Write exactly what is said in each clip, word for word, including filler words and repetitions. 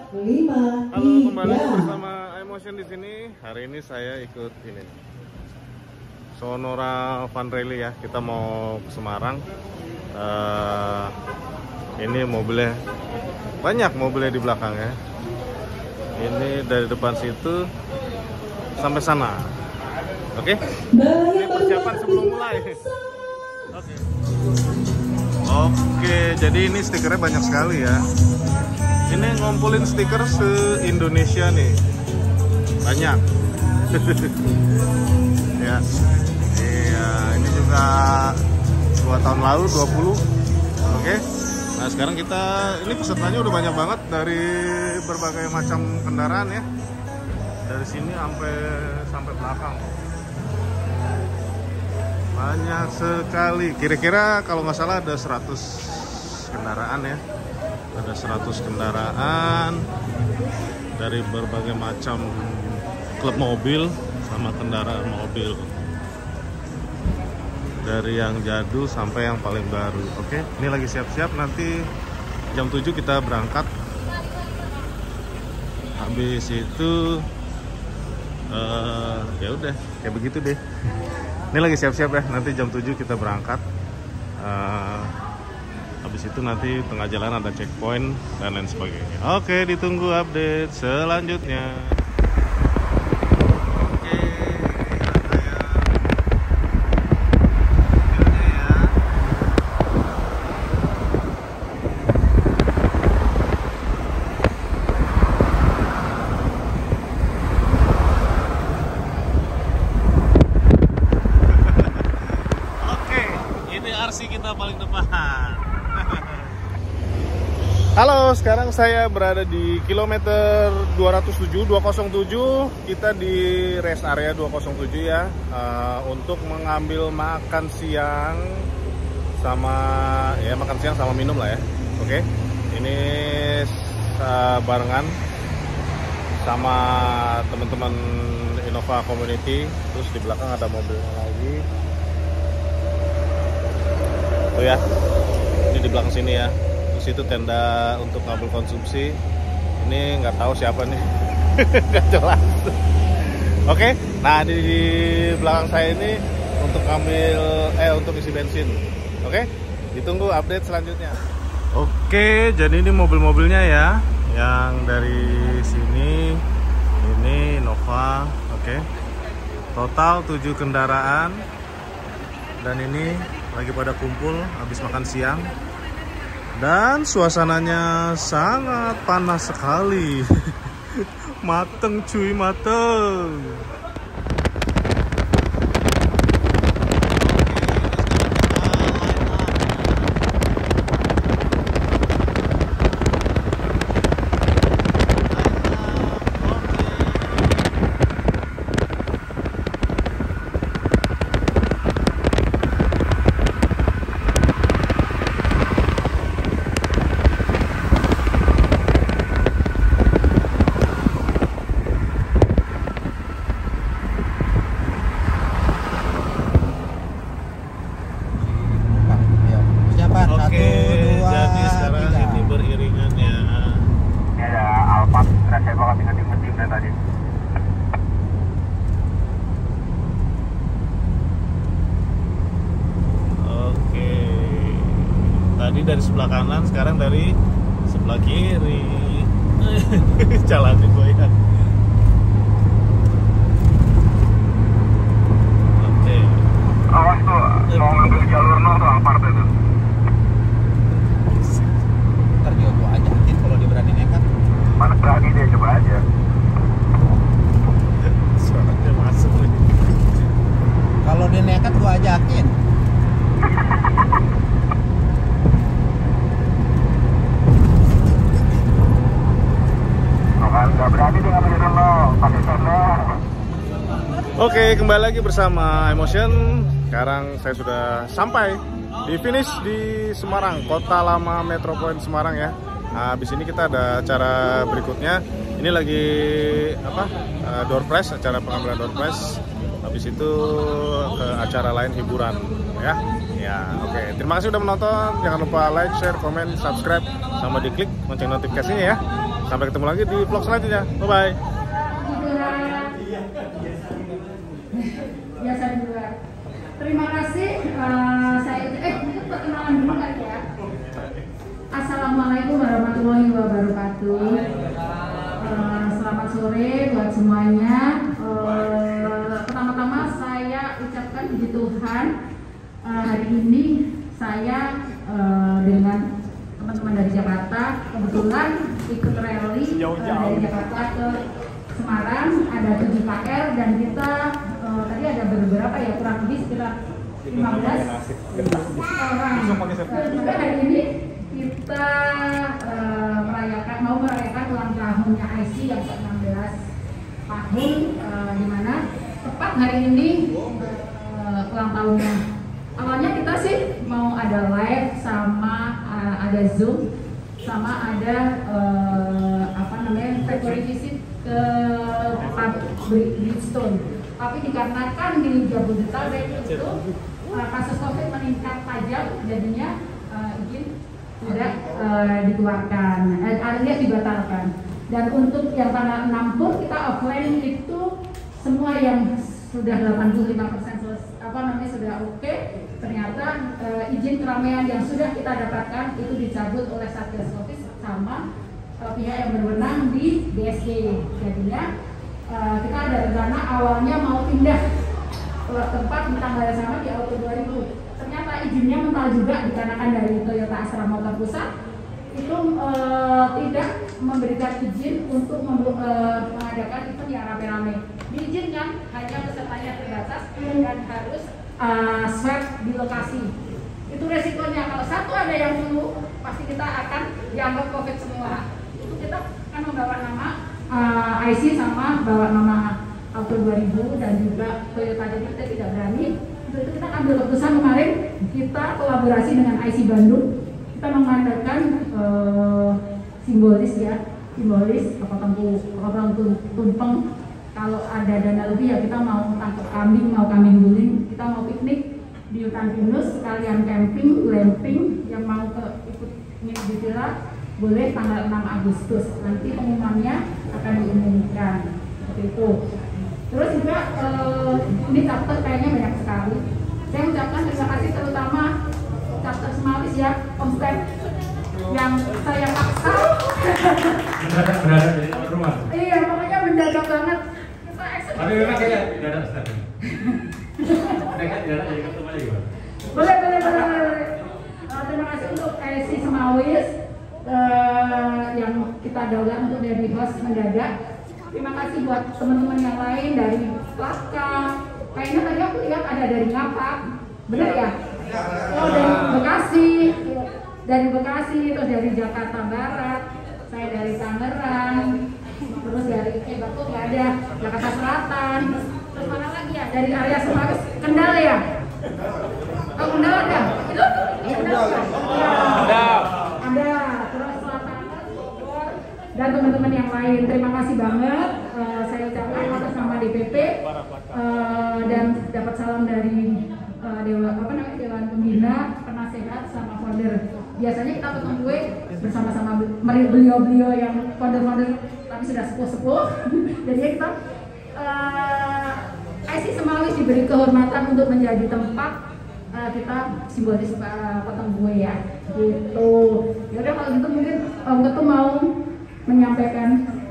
lima, Halo, kembali bersama Emotion di sini. Hari ini saya ikut ini Sonora Fun Rally ya. Kita mau ke Semarang. Uh, ini mobilnya banyak, mobilnya di belakang ya. Ini dari depan situ sampai sana. Oke? Ini persiapan sebelum mulai. Oke. Oke, jadi ini stikernya banyak sekali ya. Ini ngumpulin stiker se-Indonesia nih. Banyak. Ya. Iya, ini juga dua tahun lalu, dua puluh. Oke. Nah, sekarang kita ini pesertanya udah banyak banget dari berbagai macam kendaraan ya. Dari sini sampai sampai belakang. Banyak sekali. Kira-kira kalau nggak salah ada seratus kendaraan ya. Ada seratus kendaraan dari berbagai macam klub mobil sama kendaraan mobil, dari yang jadul sampai yang paling baru. Oke, ini lagi siap-siap, nanti jam tujuh kita berangkat. Habis itu uh, ya udah kayak begitu deh. Ini lagi siap-siap ya, nanti jam tujuh kita berangkat. uh, Habis itu nanti tengah jalan ada checkpoint dan lain sebagainya. Oke, ditunggu update selanjutnya. Oke, saya. Oke, ini R C kita paling depan. Halo, sekarang saya berada di kilometer dua ratus tujuh, dua nol tujuh. Kita di rest area dua nol tujuh ya, uh, untuk mengambil makan siang sama ya makan siang sama minum lah ya. Oke, ini uh, barengan sama teman-teman Innova Community. Terus di belakang ada mobilnya lagi. Tuh ya, ini di belakang sini ya. Itu tenda untuk ngambil konsumsi. Ini nggak tahu siapa nih. Nggak jelas. Oke, nah di, di belakang saya ini untuk ngambil eh untuk isi bensin. Oke, ditunggu update selanjutnya. Oke, jadi ini mobil-mobilnya ya, yang dari sini ini Nova. Oke, total tujuh kendaraan, dan ini lagi pada kumpul habis makan siang. Dan suasananya sangat panas sekali. Mateng cuy, mateng. Tadi dari sebelah kanan, sekarang dari sebelah kiri. Jalan gue ya. Oke. Awas tuh, mau ngambil jalur nol tuh Alphard itu. Ntar juga gue ajakin kalau dia berani nekat. Mana berani deh, coba aja. Suaranya masuk nih. Kalau dia nekat gue ajakin. Nggak berani dia ngambil jalur nol, pakai tenda. Oke, kembali lagi bersama Emotion. Sekarang saya sudah sampai di finish di Semarang, Kota Lama Metropoint Semarang ya. Nah, habis ini kita ada acara berikutnya. Ini lagi apa? Uh, door prize, acara pengambilan door prize. Habis itu ke acara lain hiburan ya. Ya, oke. Terima kasih sudah menonton. Jangan lupa like, share, komen, subscribe, sama diklik lonceng notifikasinya ya. Sampai ketemu lagi di vlog selanjutnya. Bye bye. Biasa juga. Terima kasih. Uh, saya eh itu perkenalan dulu kan ya. Assalamualaikum warahmatullahi wabarakatuh. Uh, selamat sore buat semuanya. Uh, pertama-tama saya ucapkan puji Tuhan. Uh, hari ini saya uh, dengan teman-teman dari Jakarta kebetulan ikut rally uh, dari Jakarta ke Semarang, ada tujuh K L dan kita uh, tadi ada beberapa ya, kurang lebih sekitar lima belas orang. Uh, juga hari ini kita uh, merayakan mau merayakan ulang tahunnya I C yang ke enam belas tahun, uh, di mana tepat hari ini uh, ulang tahunnya. Awalnya kita sih mau ada live sama uh, ada Zoom sama ada uh, apa namanya factory visit ke Bridgestone, tapi dikarenakan di Jabodetabek itu uh, kasus COVID meningkat tajam, jadinya uh, izin tidak uh, dikeluarkan, eh, alias dibatalkan. Dan untuk yang tanggal enam pun kita offline itu semua yang sudah delapan puluh lima persen apa namanya sudah oke, okay. Ternyata uh, izin keramaian yang sudah kita dapatkan itu dicabut oleh Satgas Covid sama uh, pihak yang berwenang di B S D. Jadinya uh, kita ada rencana awalnya mau pindah ke tempat di tanggal yang sama di Auto dua ribu. Ternyata izinnya mental juga dikarenakan dari Toyota Astra Motor Pusat itu uh, tidak memberikan izin untuk mem uh, mengadakan event yang rame-rame. Diizinkan hanya pesertanya terbatas dan harus uh, swab di lokasi. Itu resikonya kalau satu ada yang flu, pasti kita akan dianggap COVID semua. Itu kita akan membawa nama uh, I C sama bawa nama Auto dua ribu dan juga Toyota, jadi kita tidak berani. Untuk itu kita ambil keputusan kemarin, kita kolaborasi dengan I C Bandung. Kita mengadakan uh, simbolis ya, simbolis potong potong tumpeng. Kalau ada dana lebih ya kita mau tangkap kambing, mau kambing guling, kita mau piknik di hutan pinus, sekalian camping, glamping. Yang mau ke ikut nginep di villa boleh tanggal enam Agustus. Nanti pengumumannya akan diumumkan seperti itu. Terus juga uh, ini chapter kayaknya banyak sekali. Saya ucapkan terima kasih terutama chapter Semawis ya, Om Stan yang saya paksa. Mendadak mendadak jadi tuan rumah. Iya, pokoknya mendadak banget. Tapi memang kayak mendadak Stan. Mereka tidak jadi ketemu lagi gimana? Boleh, boleh, boleh, boleh. Uh, terima kasih untuk I C Semawis uh, yang kita daulat untuk dari host mendadak. Terima kasih buat teman-teman yang lain dari Laka. Kayaknya tadi aku lihat ada dari Ngapak, bener ya? Oh, dari Bekasi, dari Bekasi, terus dari Jakarta Barat, saya dari Tangerang, terus dari eh Batu nggak ada, Jakarta Selatan, terus mana lagi ya? Dari area Semawis, Kendal ya? Oh, Kendal ada? Itu? Kendal ada. Ada, terus Selatan, Bogor, dan teman-teman yang lain. Terima kasih banget. Uh, saya ucapkan atas nama D P P uh, dan dapat salam dari uh, dewa apa namanya dewan pembina, penasehat sama founder. Biasanya kita potong kue bersama-sama beliau-beliau yang founder-founder tapi sudah sepuh-sepuh. Jadi kita uh, I C Semawis diberi kehormatan untuk menjadi tempat uh, kita simbolis uh, potong kue ya. Gitu. Ya udah kalau gitu mungkin Om Ketum mau menyampaikan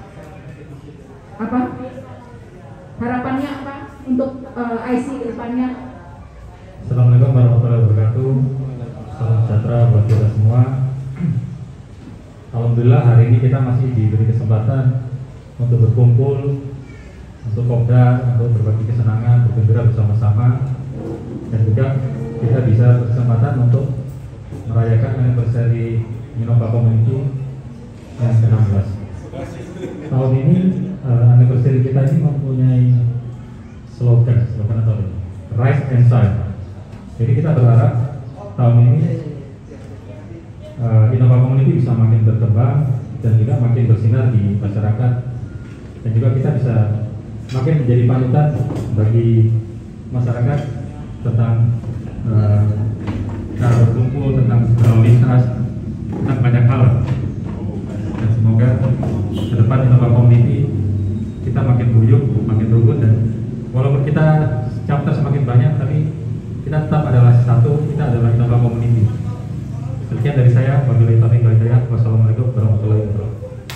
apa harapannya apa untuk uh, I C depannya. Assalamualaikum warahmatullahi wabarakatuh. Salam sejahtera buat kita semua. Alhamdulillah hari ini kita masih diberi kesempatan untuk berkumpul, untuk kopdar, untuk berbagi kesenangan, bergembira bersama-sama, dan juga kita bisa berkesempatan untuk merayakan anniversary Innova Community yang ke enam belas. Tahun ini uh, anniversary kita ini mempunyai slogan, slogan atau Rise and Shine. Jadi kita berharap tahun ini uh, Innova Community bisa makin berkembang dan juga makin bersinar di masyarakat, dan juga kita bisa makin menjadi panutan bagi masyarakat tentang uh, cara berkumpul, tentang berlalu lintas, tentang banyak hal. Dan semoga depan Innova Community kita makin guyup, makin rukun, dan walaupun kita chapter semakin banyak, tapi kita tetap adalah satu, kita adalah Innova Community. Sekian dari saya, wabillahi taufiq wal hidayah. Wassalamualaikum warahmatullahi wabarakatuh.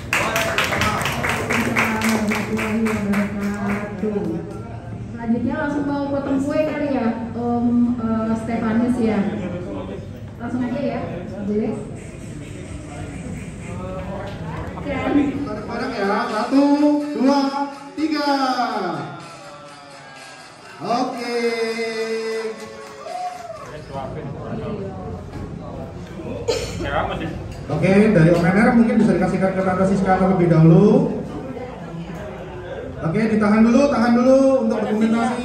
Selanjutnya langsung mau potong kue kali ya, Om uh, Stefanus ya. Langsung aja ya, boleh. Bareng ya, satu, dua, tiga. Oke. Oke, dari Om Ener mungkin bisa dikasihkan ke Tante Siska terlebih dahulu. Oke, ditahan dulu, tahan dulu untuk dokumentasi.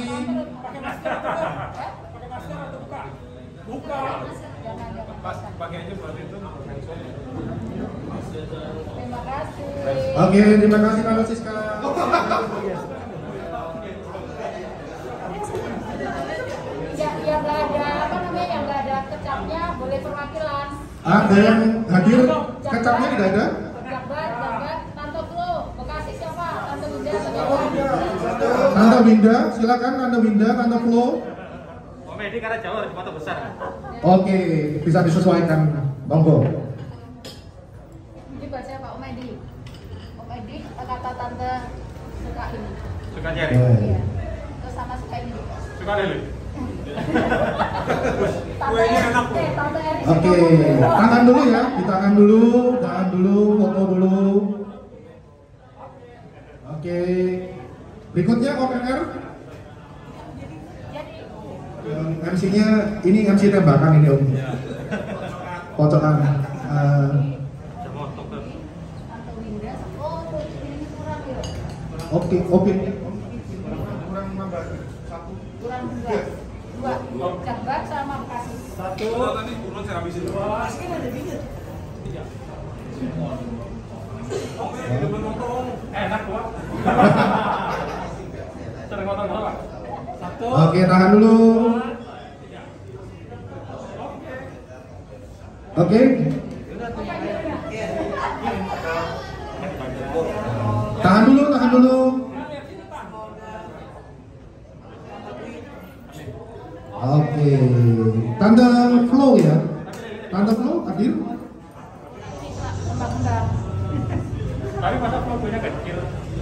Oke, terima kasih Tante Siska. Ya, yang nggak ada apa namanya, yang nggak ada kecapnya boleh perwakilan. Ada yang hadir, kecapnya tidak ada? Jabar, Jabar, Tante Flo, Bekasi siapa? Tante Winda, Tante Tante Winda, silakan Tante Winda, Tante Flo. Om Edi karena jauh harus foto besar. Oke, bisa disesuaikan, monggo. Ini buat siapa? Om Edi. Om Edi, kata Tante suka ini. Suka nyari. Iya. Terus sama suka ini. Suka lele. Tante Eri, eh, Tante Eri. Oke, tangan dulu ya, ditahan dulu, tahan dulu, foto dulu. Oke, berikutnya Om Ener. M C-nya ini M C tembakan ini Om. Pocokan. Uh, Tante Winda. Oh, ini kurang ya. Oke, oke. Kurang dua. Dua. Jabar sama Bekasi. Satu. Tadi urut saya habisin. Wah, ini ada bingit. Tiga. Oke, itu menonton. Enak gua. Sering nonton berapa? Satu. Oke, tahan dulu. Oke. Tahan dulu, tahan dulu. Oke, Tante Flo ya. Tante Flo hadir. Kembang-kembang. Tapi masa fotonya kecil.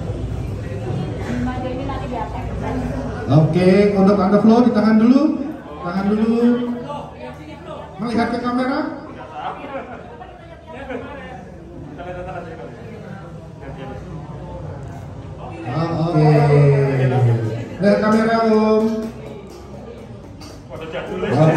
Maju ini nanti di atas. Oke, untuk Tante Flo ditahan dulu. Tahan dulu. Melihat ke kamera. Oke. Lihat kamera Om. Foto jadul. Oke.